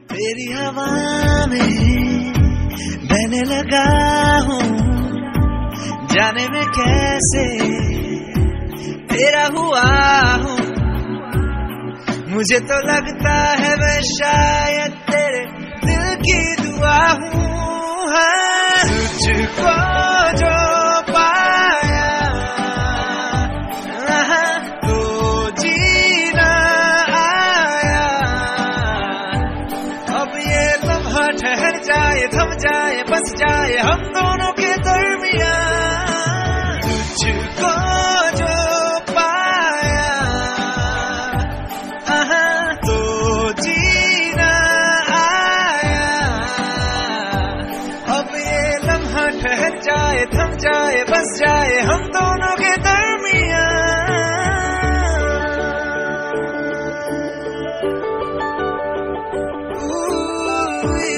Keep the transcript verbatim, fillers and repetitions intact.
तेरी हवा में बहने लगा हूँ, जाने में कैसे तेरा हुआ हूँ। मुझे तो लगता है मैं शायद तेरे दिल की दुआ हूँ। तुझको जो पाया तो जीना आया। अब ये लम्हा ठहर जाए, थम जाए, बस जाए हम दोनों के दरमियां। तुझको जो पाया तो जीना आया। अब ये लम्हा ठहर जाए, थम जाए, बस जाए हम दोनों के दरमियां। Ooh,